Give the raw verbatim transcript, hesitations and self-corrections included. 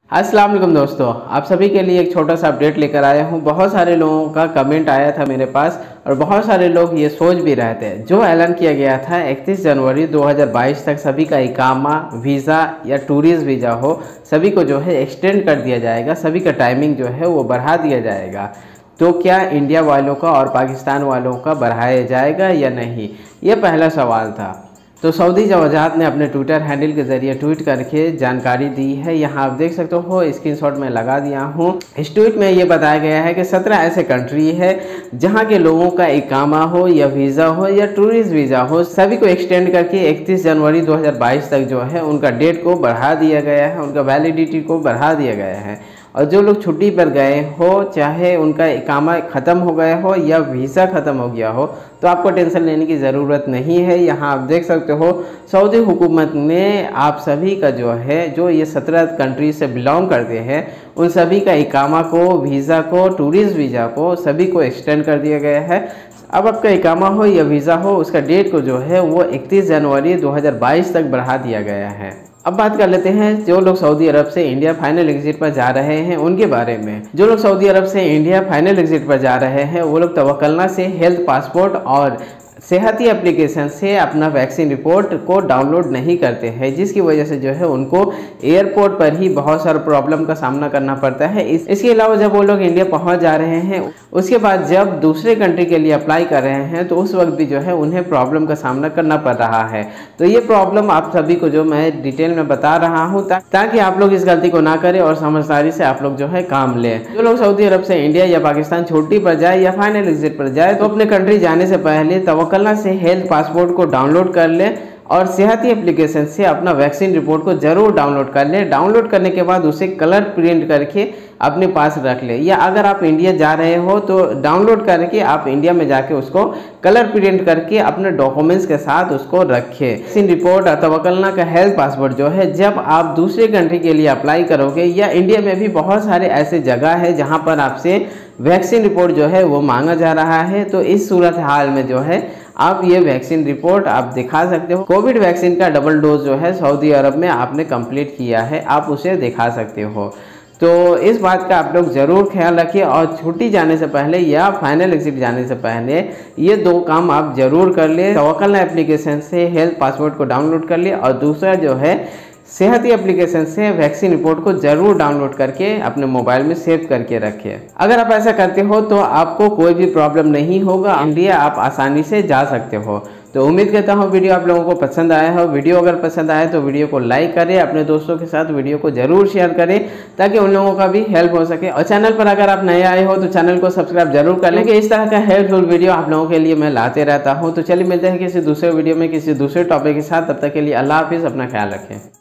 अस्सलाम वालेकुम दोस्तों, आप सभी के लिए एक छोटा सा अपडेट लेकर आया हूं। बहुत सारे लोगों का कमेंट आया था मेरे पास और बहुत सारे लोग ये सोच भी रहे थे। जो ऐलान किया गया था इकतीस जनवरी दो हज़ार बाईस तक सभी का इकामा, वीज़ा या टूरिस्ट वीज़ा हो, सभी को जो है एक्सटेंड कर दिया जाएगा, सभी का टाइमिंग जो है वो बढ़ा दिया जाएगा। तो क्या इंडिया वालों का और पाकिस्तान वालों का बढ़ाया जाएगा या नहीं, ये पहला सवाल था। तो सऊदी वजाहत ने अपने ट्विटर हैंडल के जरिए ट्वीट करके जानकारी दी है। यहाँ आप देख सकते हो, स्क्रीनशॉट में लगा दिया हूँ। इस ट्वीट में ये बताया गया है कि सत्रह ऐसे कंट्री है जहाँ के लोगों का इकामा हो या वीज़ा हो या टूरिस्ट वीज़ा हो, सभी को एक्सटेंड करके इकतीस जनवरी दो हज़ार बाईस तक जो है उनका डेट को बढ़ा दिया गया है, उनका वैलिडिटी को बढ़ा दिया गया है। और जो लोग छुट्टी पर गए हो, चाहे उनका इकामा ख़त्म हो गया हो या वीज़ा ख़त्म हो गया हो, तो आपको टेंशन लेने की ज़रूरत नहीं है। यहाँ आप देख सकते हो, सऊदी हुकूमत ने आप सभी का जो है, जो ये सत्रह कंट्री से बिलोंग करते हैं, उन सभी का इकामा को, वीज़ा को, टूरिस्ट वीज़ा को, सभी को एक्सटेंड कर दिया गया है। अब आपका इकामा हो या वीज़ा हो, उसका डेट को जो है वो इकतीस जनवरी दो हज़ार बाईस तक बढ़ा दिया गया है। अब बात कर लेते हैं जो लोग सऊदी अरब से इंडिया फाइनल एग्जिट पर जा रहे हैं उनके बारे में। जो लोग सऊदी अरब से इंडिया फाइनल एग्जिट पर जा रहे हैं वो लोग तवक्कलना से हेल्थ पासपोर्ट और सेहती एप्लीकेशन से अपना वैक्सीन रिपोर्ट को डाउनलोड नहीं करते हैं, जिसकी वजह से जो है उनको एयरपोर्ट पर ही बहुत सारा प्रॉब्लम का सामना करना पड़ता है। इस, इसके अलावा जब वो लोग इंडिया पहुंच जा रहे हैं, उसके बाद जब दूसरे कंट्री के लिए अप्लाई कर रहे हैं तो उस वक्त भी जो है उन्हें प्रॉब्लम का सामना करना पड़ रहा है। तो ये प्रॉब्लम आप सभी को जो मैं डिटेल में बता रहा हूँ ता, ताकि आप लोग इस गलती को ना करें और समझदारी से आप लोग जो है काम लें। जो लोग सऊदी अरब से इंडिया या पाकिस्तान छुट्टी पर जाए या फाइनल एग्जिट पर जाए तो अपने कंट्री जाने से पहले तवक्कलना से हेल्थ पासपोर्ट को डाउनलोड कर लें और सेहती एप्लीकेशन से अपना वैक्सीन रिपोर्ट को जरूर डाउनलोड कर लें। डाउनलोड करने के बाद उसे कलर प्रिंट करके अपने पास रख लें, या अगर आप इंडिया जा रहे हो तो डाउनलोड करके आप इंडिया में जाके उसको कलर प्रिंट करके अपने डॉक्यूमेंट्स के साथ उसको रखें। वैक्सीन रिपोर्ट और तवक्कलना का हेल्थ पासपोर्ट जो है, जब आप दूसरे कंट्री के लिए अप्लाई करोगे, या इंडिया में भी बहुत सारे ऐसे जगह है जहाँ पर आपसे वैक्सीन रिपोर्ट जो है वो मांगा जा रहा है, तो इस सूरत हाल में जो है आप ये वैक्सीन रिपोर्ट आप दिखा सकते हो। कोविड वैक्सीन का डबल डोज जो है सऊदी अरब में आपने कंप्लीट किया है, आप उसे दिखा सकते हो। तो इस बात का आप लोग ज़रूर ख्याल रखिए और छुट्टी जाने से पहले या फाइनल एग्जिट जाने से पहले ये दो काम आप ज़रूर कर ले। तवक्कलना एप्लीकेशन से हेल्थ पासपोर्ट को डाउनलोड कर ले और दूसरा जो है सेहती एप्लीकेशन से वैक्सीन रिपोर्ट को जरूर डाउनलोड करके अपने मोबाइल में सेव करके रखिए। अगर आप ऐसा करते हो तो आपको कोई भी प्रॉब्लम नहीं होगा, इंडिया आप आसानी से जा सकते हो। तो उम्मीद करता हूँ वीडियो आप लोगों को पसंद आया हो। वीडियो अगर पसंद आए तो वीडियो को लाइक करें, अपने दोस्तों के साथ वीडियो को जरूर शेयर करें ताकि उन लोगों का भी हेल्प हो सके। और चैनल पर अगर आप नए आए हो तो चैनल को सब्सक्राइब जरूर कर लें, क्योंकि इस तरह का हेल्पफुल वीडियो आप लोगों के लिए मैं लाते रहता हूँ। तो चलिए मिलते हैं किसी दूसरे वीडियो में किसी दूसरे टॉपिक के साथ, तब तक के लिए अल्लाह हाफिज़, अपना ख्याल रखें।